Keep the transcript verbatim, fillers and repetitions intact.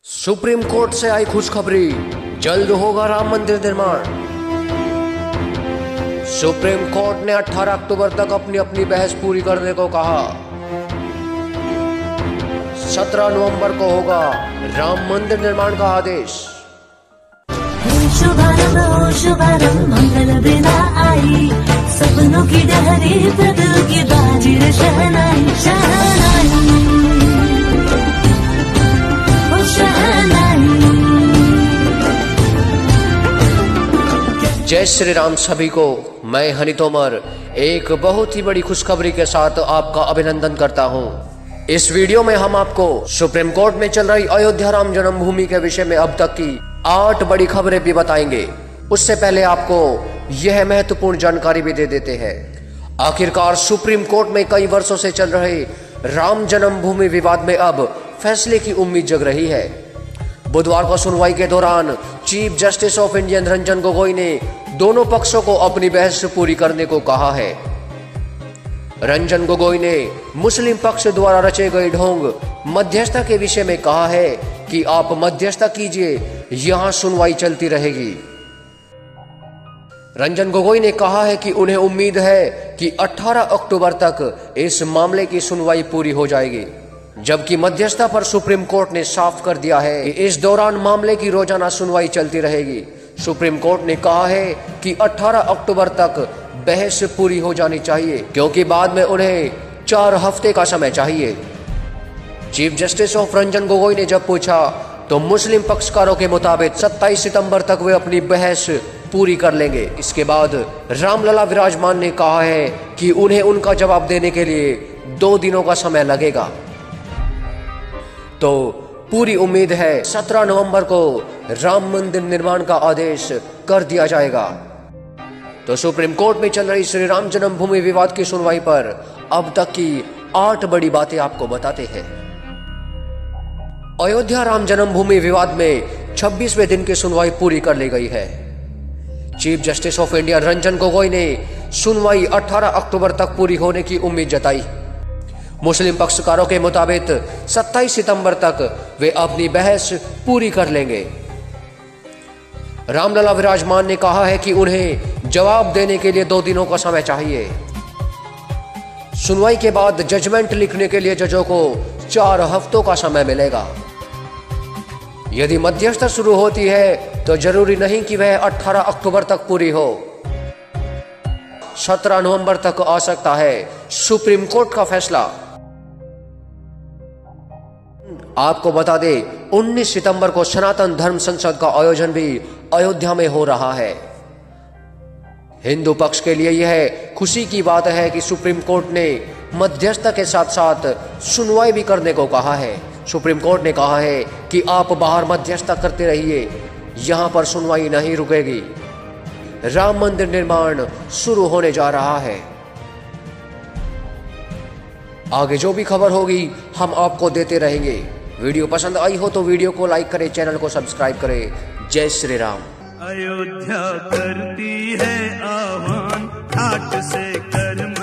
Supreme court से आई खुशखबरी, जल्द होगा राम मंदिर निर्माण। सुप्रीम कोर्ट ने अठारह अक्टूबर तक अपनी अपनी बहस पूरी करने को कहा। सत्रह नवंबर को होगा राम मंदिर निर्माण का आदेश। शुभारंभ हो शुभारंभ, मंगल बेला आई, सपनों की डहरी पे दिल की बाजी रे शहनाई शहनाई ओ शहनाई। जय श्री राम सभी को। मैं हनी तोमर एक बहुत ही बड़ी खुशखबरी के साथ आपका अभिनंदन करता हूं। इस वीडियो में हम आपको सुप्रीम कोर्ट में चल रही अयोध्या राम जन्मभूमि के विषय में अब तक की आठ बड़ी खबरें भी बताएंगे। उससे पहले आपको यह महत्वपूर्ण जानकारी भी दे देते हैं। आखिरकार सुप्रीम कोर्ट में कई वर्षों से चल रहे राम जन्मभूमि विवाद में अब फैसले की उम्मीद जग रही है। बुधवार को सुनवाई के दौरान chief justice of India Ranjan Gogoi ने दोनों पक्षों को अपनी बहस पूरी करने को कहा है। रंजन गोगोई ने मुस्लिम पक्ष द्वारा रचे गए ढोंग मध्यस्थता के विषय में कहा है कि आप मध्यस्थता कीजिए, यहां सुनवाई चलती रहेगी। रंजन गोगोई ने कहा है कि उन्हें उम्मीद है कि अठारह अक्टूबर तक इस मामले की सुनवाई पूरी हो जाएगी, जबकि मध्यस्थता पर सुप्रीम कोर्ट ने साफ कर दिया है कि इस दौरान मामले की रोजाना सुनवाई चलती रहेगी। सुप्रीम कोर्ट ने कहा है कि अठारह अक्टूबर तक बहस पूरी हो जानी चाहिए, क्योंकि बाद में उन्हें चार हफ्ते का समय चाहिए। Chief justice of Ranjan Gogoi ने जब पूछा तो मुस्लिम पक्षकारों के मुताबिक सत्ताईस सितंबर तक वे अपनी बहस पूरी कर लेंगे। इसके बाद रामलला विराजमान ने कहा है कि उन्हें उनका जवाब देने के लिए दो दिनों का समय लगेगा। तो पूरी उम्मीद है सत्रह नवंबर को राम मंदिर निर्माण का आदेश कर दिया जाएगा। तो सुप्रीम कोर्ट में चल रही श्री राम जन्मभूमि विवाद की सुनवाई पर अब तक की आठ बड़ी बातें आपको बताते हैं। अयोध्या राम जन्मभूमि विवाद में छब्बीसवें दिन की सुनवाई पूरी कर ली गई है। Chief justice of India Ranjan Gogoi ने सुनवाई अठारह अक्टूबर तक पूरी होने की उम्मीद जताई। मुस्लिम पक्षकारों के मुताबिक सत्ताईस सितंबर तक वे अपनी बहस पूरी कर लेंगे। रामलला विराजमान ने कहा है कि उन्हें जवाब देने के लिए दो दिनों का समय चाहिए। सुनवाई के बाद जजमेंट लिखने के लिए जजों को चार हफ्तों का समय मिलेगा। यदि मध्यस्थता शुरू होती है तो जरूरी नहीं कि वह अठारह अक्टूबर तक पूरी हो, सत्रह नवंबर तक आ सकता है सुप्रीम कोर्ट का फैसला। आपको बता दें, उन्नीस सितंबर को सनातन धर्म संसद का आयोजन भी अयोध्या में हो रहा है। हिंदू पक्ष के लिए यह खुशी की बात है कि सुप्रीम कोर्ट ने मध्यस्थता के साथ साथ सुनवाई भी करने को कहा है। सुप्रीम कोर्ट ने कहा है कि आप बाहर मध्यस्थता करते रहिए, यहां पर सुनवाई नहीं रुकेगी। राम मंदिर निर्माण शुरू होने जा रहा है। आगे जो भी खबर होगी हम आपको देते रहेंगे। वीडियो पसंद आई हो तो वीडियो को लाइक करें, चैनल को सब्सक्राइब करें। जय श्री राम। अयोध्या करती है आह्वान, घाट से कर